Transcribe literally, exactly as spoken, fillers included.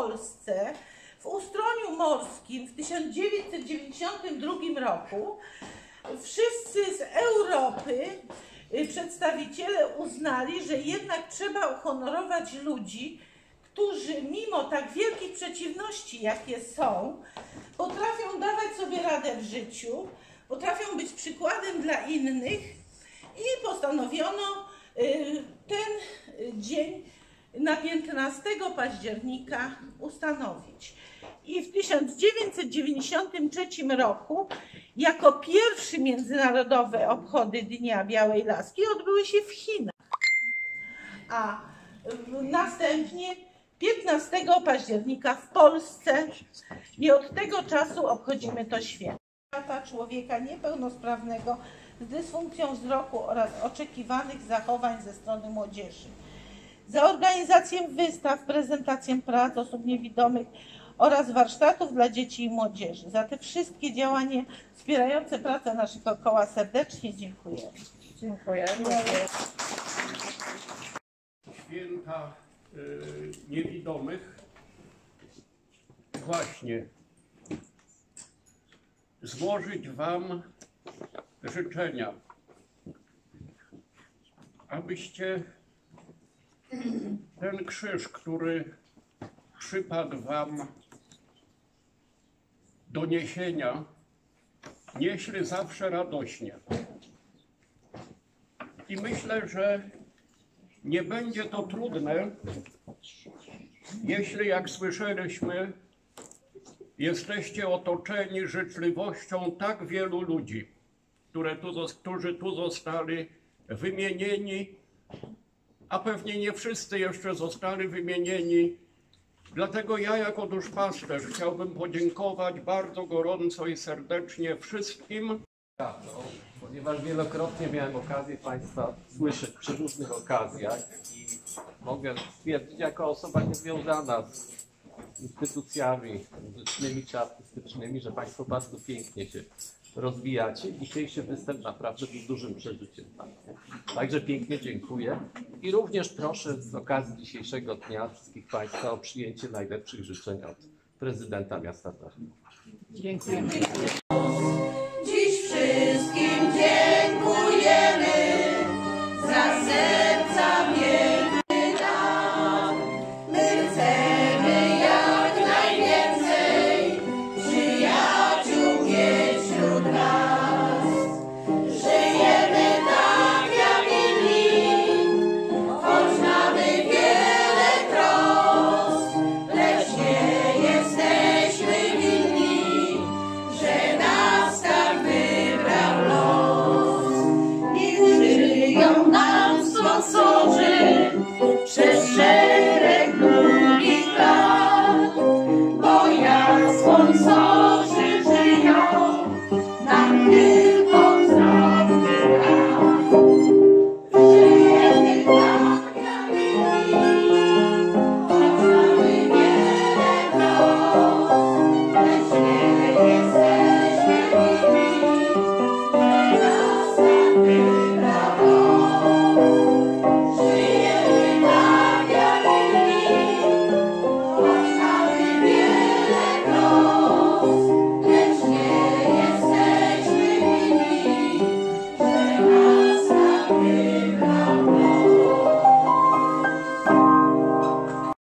Polsce w Ustroniu Morskim w tysiąc dziewięćset dziewięćdziesiątym drugim roku wszyscy z Europy przedstawiciele uznali, że jednak trzeba uhonorować ludzi, którzy mimo tak wielkich przeciwności, jakie są, potrafią dawać sobie radę w życiu, potrafią być przykładem dla innych i postanowiono ten dzień na piętnastego października ustanowić. I w tysiąc dziewięćset dziewięćdziesiątym trzecim roku jako pierwsze międzynarodowe obchody Dnia Białej Laski odbyły się w Chinach, a następnie piętnastego października w Polsce i od tego czasu obchodzimy to święto. Człowieka niepełnosprawnego z dysfunkcją wzroku oraz oczekiwanych zachowań ze strony młodzieży. Za organizację wystaw, prezentację prac osób niewidomych oraz warsztatów dla dzieci i młodzieży. Za te wszystkie działania wspierające pracę naszego koła serdecznie dziękujemy. Dziękujemy. Święta y, niewidomych właśnie złożyć Wam życzenia, abyście ten krzyż, który przypadł Wam do niesienia, nieśli zawsze radośnie. I myślę, że nie będzie to trudne, jeśli, jak słyszeliśmy, jesteście otoczeni życzliwością tak wielu ludzi, które tu, którzy tu zostali wymienieni, a pewnie nie wszyscy jeszcze zostali wymienieni. Dlatego ja jako duszpasterz chciałbym podziękować bardzo gorąco i serdecznie wszystkim. Ponieważ wielokrotnie miałem okazję Państwa słyszeć przy różnych okazjach i mogę stwierdzić jako osoba niezwiązana z instytucjami muzycznymi czy artystycznymi, że Państwo bardzo pięknie się rozwijacie. Dzisiejszy występ naprawdę był dużym przeżyciem. Także pięknie dziękuję i również proszę z okazji dzisiejszego dnia wszystkich Państwa o przyjęcie najlepszych życzeń od prezydenta miasta Tarnów. Dziękuję.